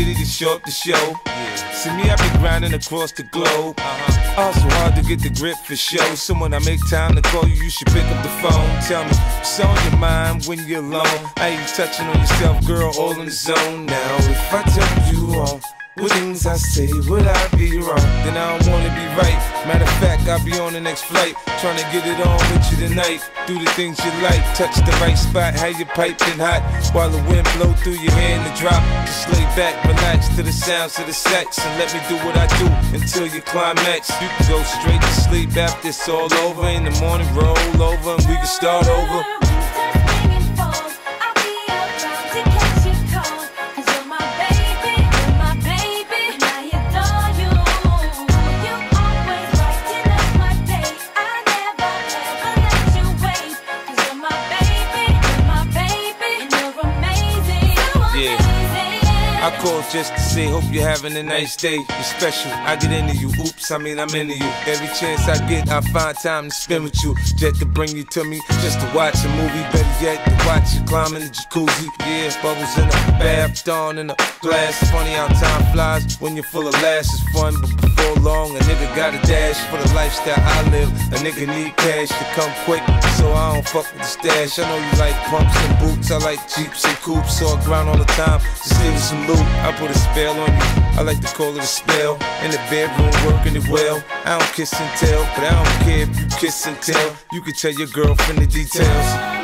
city to show up the show. See me, I be grinding across the globe. Also hard to get the grip for show. So when I make time to call you, you should pick up the phone. Tell me what's on your mind when you're alone. I ain't touching on yourself, girl, all in the zone. Now if I tell you all what things I say, would I be wrong? Then I don't wanna be right. Matter of fact, I'll be on the next flight, trying to get it on with you tonight. Do the things you like, touch the right spot, have you piping hot, while the wind blow through your hair in the drop. Just lay back, relax to the sounds of the sex, and let me do what I do until you climax. You can go straight to sleep after it's all over. In the morning, roll over, and we can start over. I called just to say, hope you're having a nice day. You're special, I get into you. Oops, I mean I'm into you. Every chance I get, I find time to spend with you. Jet to bring you to me, just to watch a movie. Better yet, to watch you climb in the jacuzzi. Yeah, bubbles in the bath, dawn in the glass. Funny how time flies when you're full of laughs. It's fun, but before long, a nigga got a dash for the lifestyle I live. A nigga need cash to come quick, so I don't fuck with the stash. I know you like pumps and boots, I like Jeeps and coupes, so I grind all the time. Just leave some loot. I put a spell on you, I like to call it a spell. In the bedroom, working it well. I don't kiss and tell, but I don't care if you kiss and tell. You can tell your girlfriend the details.